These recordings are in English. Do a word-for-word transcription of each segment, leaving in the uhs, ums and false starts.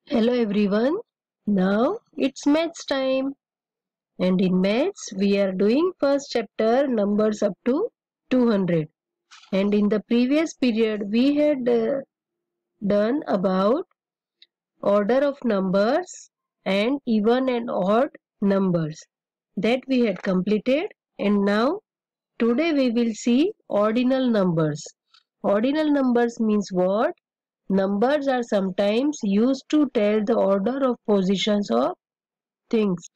Hello everyone. Now it's maths time. And in maths we are doing first chapter numbers up to two hundred. And in the previous period we had uh, done about order of numbers and even and odd numbers. That we had completed, and now today we will see ordinal numbers. Ordinal numbers means what? Numbers are sometimes used to tell the order of positions of things.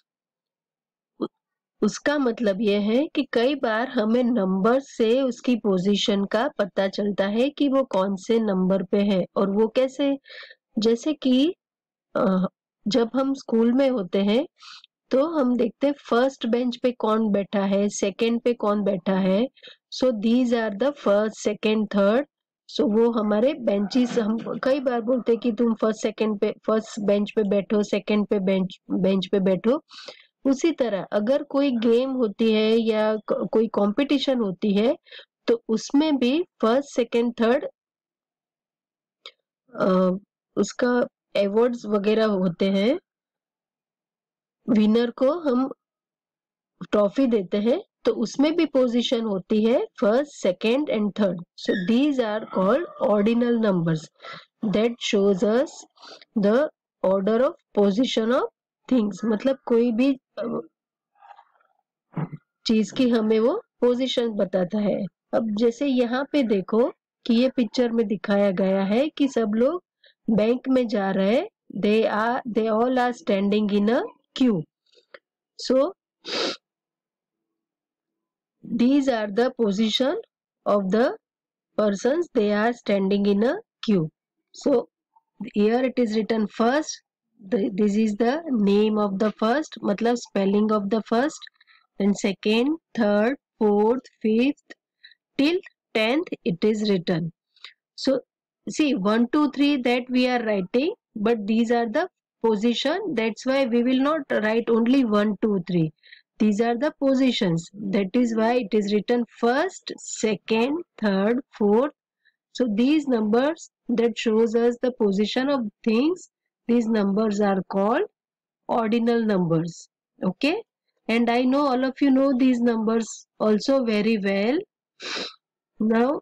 उसका मतलब यह है कि कई बार हमें number से उसकी position का पता चलता है कि वो कौन से नंबर पे है। और वो कैसे? जैसे कि जब हम स्कूल में होते हैं तो हम देखते हैं फर्स्ट बेंच पे कौन बैठा है, सेकंड पे कौन बैठा है। So these are the first, second, third. So वो हमारे बेंचेस, हम कई बार बोलते हैं कि तुम फर्स्ट सेकंड पे फर्स्ट बेंच पे बैठो, सेकंड पे बेंच बेंच पे बैठो। उसी तरह अगर कोई गेम होती है या कोई कंपटीशन होती है तो उसमें भी फर्स्ट, सेकंड, थर्ड उसका अवार्ड्स वगैरह होते हैं। विनर को हम ट्रॉफी देते हैं तो उसमें भी पोजीशन होती है first, second and third. So these are called ordinal numbers that shows us the order of position of things. मतलब कोई भी चीज की हमें वो पोजीशन बताता है। अब जैसे यहाँ पे देखो कि ये पिक्चर में दिखाया गया है कि सब लोग बैंक में जा रहे हैं। They are they all are standing in a queue. So these are the position of the persons, they are standing in a queue. So here it is written first, the, this is the name of the first, matlab spelling of the first, and second, third, fourth, fifth till tenth it is written. So see, one, two, three that we are writing, but these are the position. That's why we will not write only one, two, three. These are the positions. That is why it is written first, second, third, fourth. So these numbers that shows us the position of things, these numbers are called ordinal numbers. Okay. And I know all of you know these numbers also very well. Now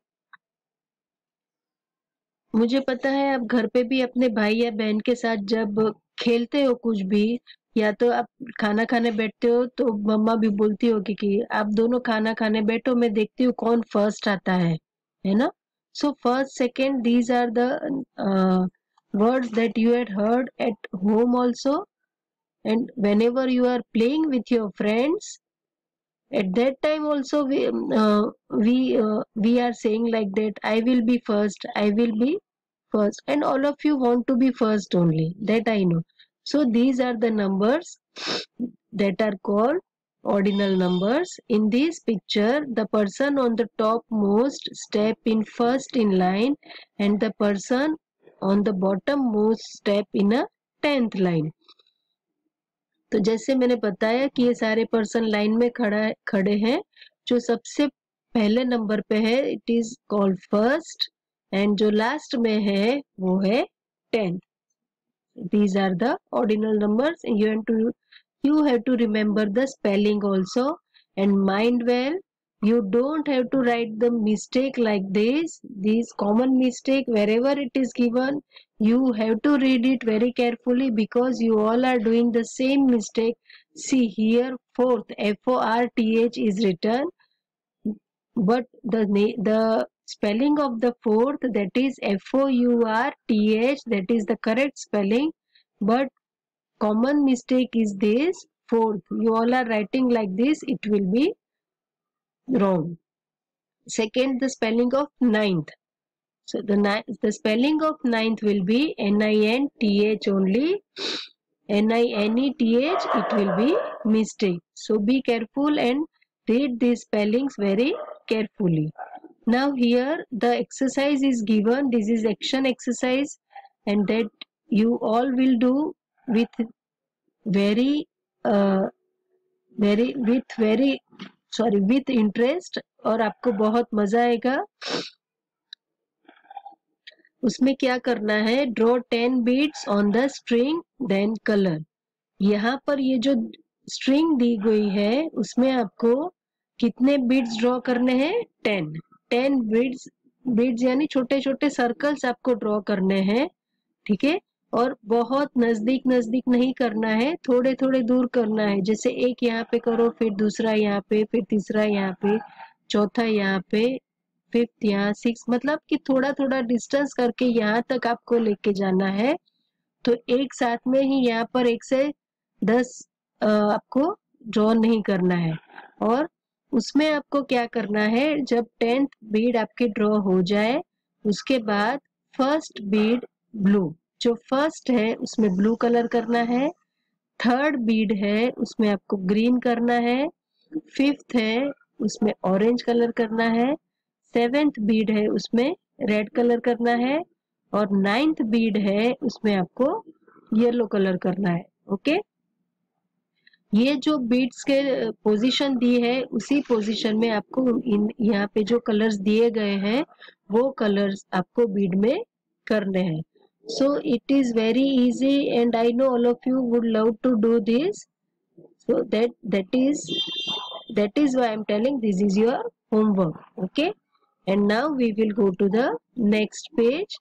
मुझे पता है आप घर पे भी अपने भाई या बहन के साथ जब खेलते हो कुछ भी, या तो आप खाना खाने बैठते हो तो मम्मा भी बोलती होगी कि आप दोनों खाना खाने बैठो, मैं देखती हूँ कौन फर्स्ट आता है, है ना? So first, second, these are the words that you had heard at home also, and whenever you are playing with your friends, at that time also we uh, we uh, we are saying like that, I will be first, I will be first, and all of you want to be first only, that I know. So these are the numbers that are called ordinal numbers. In this picture, the person on the topmost step in first in line, and the person on the bottom most step in a tenth line. तो जैसे मैंने बताया कि ये सारे person line में खड़ा खड़े हैं, जो सबसे पहले नंबर पे है it is called first, and जो लास्ट में है वो है tenth. These are the ordinal numbers. You have to you have to remember the spelling also and mind well. You don't have to write the mistake like this. These common mistake wherever it is given, you have to read it very carefully because you all are doing the same mistake. See here, fourth, F O R T H is written, but the the spelling of the fourth, that is F O U R T H, that is the correct spelling, but common mistake is this fourth. You all are writing like this, it will be wrong. Second, the spelling of ninth. So the the spelling of ninth will be N I N T H only. N I N E T H, it will be mistake. So be careful and read these spellings very carefully. Now here the exercise is given. This is action exercise, and that you all will do with very uh, very with very sorry with interest, और आपको बहुत मजा आएगा. उसमें क्या करना है, draw ten beads on the string then colour. यहाँ पर ये जो स्ट्रिंग दी गई है उसमें आपको कितने बीड्स ड्रॉ करने हैं, टेन। टेन बीड्स, बीड्स यानी छोटे छोटे सर्कल्स आपको ड्रॉ करने हैं, ठीक है। और बहुत नजदीक नजदीक नहीं करना है, थोड़े थोड़े दूर करना है। जैसे एक यहाँ पे करो, फिर दूसरा यहाँ पे, फिर तीसरा यहाँ पे, चौथा यहाँ पे, फिफ्थ यहाँ, सिक्स, मतलब कि थोड़ा थोड़ा डिस्टेंस करके यहाँ तक आपको लेके जाना है। तो एक साथ में ही यहाँ पर एक से दस आपको ड्रॉ नहीं करना है। और उसमें आपको क्या करना है, जब टेंथ बीड आपकी ड्रॉ हो जाए उसके बाद फर्स्ट बीड ब्लू, जो फर्स्ट है उसमें ब्लू कलर करना है, थर्ड बीड है उसमें आपको ग्रीन करना है, फिफ्थ है उसमें ऑरेंज कलर करना है, सेवेंथ बीड है उसमें रेड कलर करना है, और नाइन्थ बीड है उसमें आपको येलो कलर करना है। ओके, ये जो बीड्स के पोजीशन दी है उसी पोजीशन में आपको इन यहाँ पे जो कलर्स दिए गए हैं वो कलर्स आपको बीड में करने हैं। So it is very easy and I know all of you would love to do this. So that that is that is why I am telling this is your homework. Okay, and now we will go to the next page.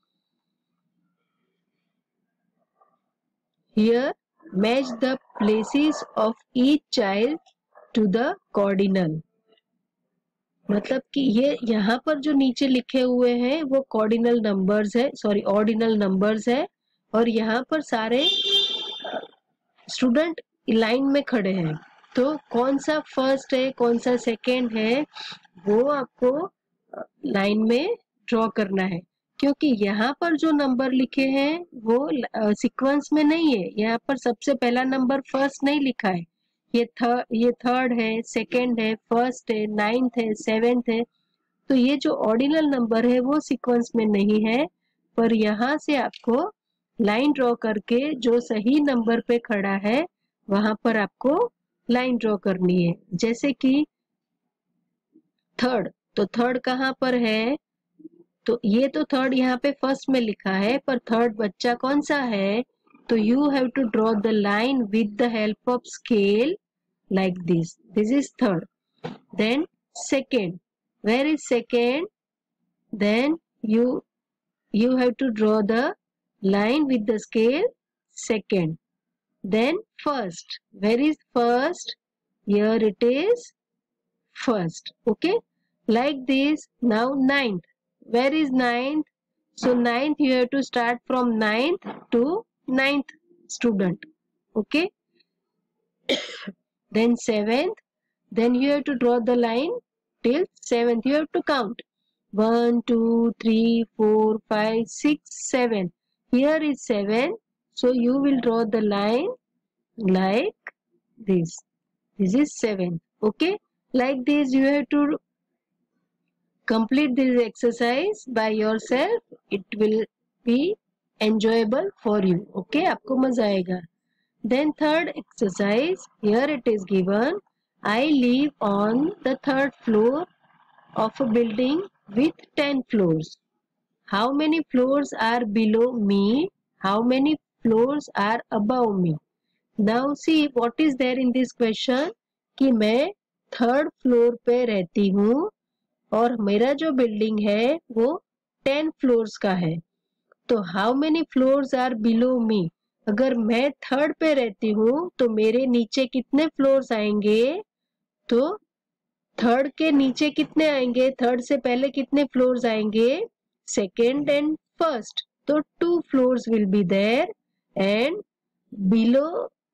Here match the places of each child to the cardinal. मतलब कि ये यहाँ पर जो नीचे लिखे हुए हैं वो कॉर्डिनल नंबर्स है, सॉरी ऑर्डिनल नंबर्स है, और यहाँ पर सारे स्टूडेंट लाइन में खड़े हैं। तो कौन सा फर्स्ट है कौन सा सेकेंड है वो आपको लाइन में ड्रॉ करना है, क्योंकि यहाँ पर जो नंबर लिखे हैं वो सीक्वेंस में नहीं है। यहाँ पर सबसे पहला नंबर फर्स्ट नहीं लिखा है, ये थर्ड ये थर्ड है, सेकंड है, फर्स्ट है, नाइन्थ है, सेवेंथ है। तो ये जो ऑर्डिनल नंबर है वो सीक्वेंस में नहीं है, पर यहाँ से आपको लाइन ड्रॉ करके जो सही नंबर पे खड़ा है वहां पर आपको लाइन ड्रॉ करनी है। जैसे कि थर्ड, तो थर्ड कहाँ पर है, तो ये तो थर्ड यहाँ पे फर्स्ट में लिखा है, पर थर्ड बच्चा कौन सा है, तो you have to draw the line with the help of scale like this. This is third. Then second, where is second, then you you have to draw the line with the scale second. Then first, where is first, here it is first. Okay, like this. Now ninth, where is ninth, so ninth you have to start from ninth to ninth student. Okay, then seventh, then you have to draw the line till seventh. You have to count one, two, three, four, five, six, seven. Here is seven, so you will draw the line like this. This is seven. Okay, like this you have to complete this exercise by yourself. It will be enjoyable for you. Okay, आपको मजा आएगा। Then third exercise, here it is given, I live on the third floor of a building with ten floors. How many floors are below me? How many floors are above me? Now see what is there in this question, कि मैं third floor पे रहती हूँ और मेरा जो building है वो टेन फ्लोर्स का है। तो how many floors are below me, अगर मैं थर्ड पे रहती हूँ तो मेरे नीचे कितने फ्लोर्स आएंगे, तो थर्ड के नीचे कितने आएंगे, थर्ड से पहले कितने फ्लोर्स आएंगे, सेकेंड एंड फर्स्ट, तो two floors will be there, and below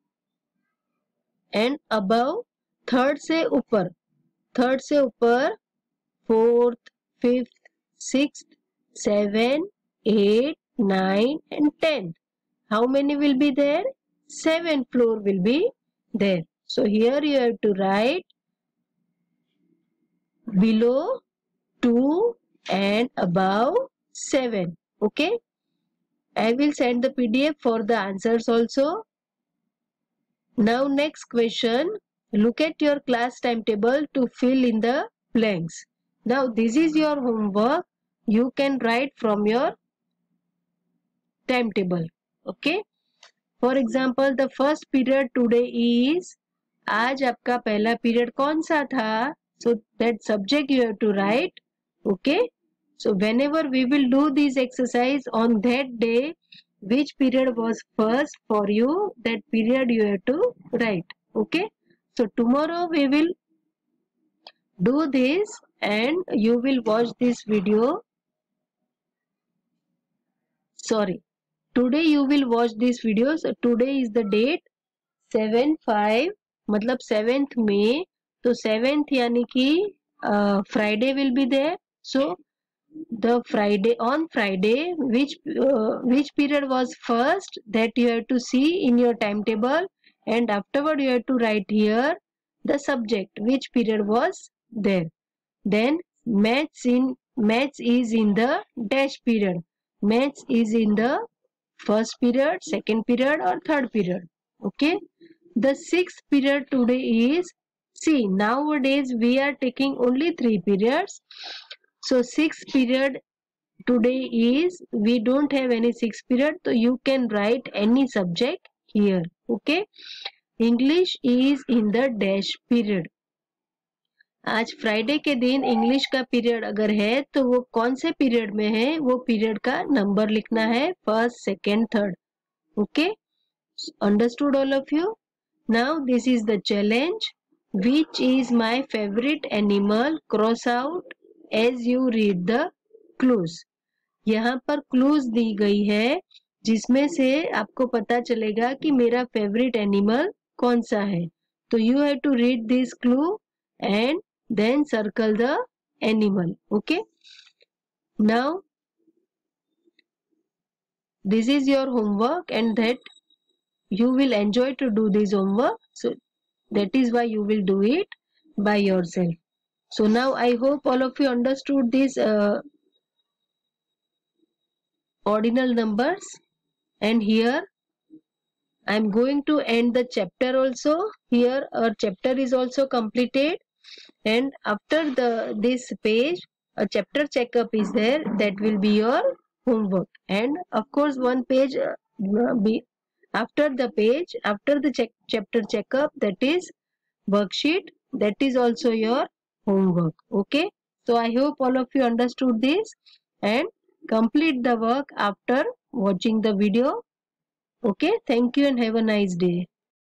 and above, third से ऊपर, थर्ड से ऊपर fourth, fifth, sixth, seven, eight, nine and ten. How many will be there? Seven floor will be there. So here you have to write below two and above seven. Okay. I will send the P D F for the answers also. Now next question. Look at your class timetable to fill in the blanks. Now this is your homework. You can write from your timetable. Okay. For example, the first period today is, आज आपका पहला period कौन सा था? So that subject you have to write. Okay. So whenever we will do this exercise on that day, which period was first for you, that period you have to write. Okay. So tomorrow we will do this and you will watch this video. Sorry. Today you will watch this video. So today is the date seven five मतलब seventh में, तो seventh यानी कि Friday will be there. So the Friday on Friday which uh, which period was first, that you have to see in your timetable, and afterward you have to write here the subject which period was there. Then maths in maths is in the dash period. Maths is in the first period, second period or third period. Okay. The sixth period today is, see, nowadays we are taking only three periods. So sixth period today is, we don't have any sixth period, so you can write any subject here. Okay. English is in the dash period. आज Friday के दिन English का period अगर है तो वो कौन से पीरियड में है, वो पीरियड का नंबर लिखना है, first, second, third. Okay. Understood all of you? Now this is the challenge. Which is my favorite animal? Cross out as you read the clues. यहाँ पर clues दी गई है जिसमें से आपको पता चलेगा कि मेरा favorite animal कौन सा है. तो you have to read this clue and then circle the animal. Okay. Now this is your homework and that you will enjoy to do this homework. So that is why you will do it by yourself. So now I hope all of you understood these uh, ordinal numbers, and here I am going to end the chapter also. Here our chapter is also completed, and after the this page a chapter checkup is there, that will be your homework. And of course one page uh, be after the page, after the check, chapter checkup, that is worksheet, that is also your homework. Okay. So I hope all of you understood this and complete the work after watching the video. Okay. Thank you and have a nice day.